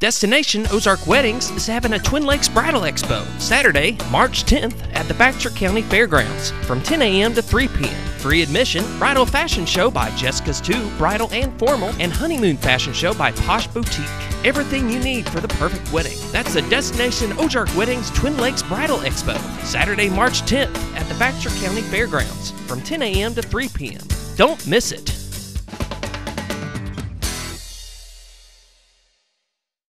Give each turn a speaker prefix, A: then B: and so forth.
A: Destination Ozark Weddings is having a Twin Lakes Bridal Expo Saturday, March 10th at the Baxter County Fairgrounds from 10 a.m. to 3 p.m. Free admission, bridal fashion show by Jessica's 2, bridal and formal, and honeymoon fashion show by Posh Boutique. Everything you need for the perfect wedding. That's the Destination Ozark Weddings Twin Lakes Bridal Expo Saturday, March 10th at the Baxter County Fairgrounds from 10 a.m. to 3 p.m. Don't miss it.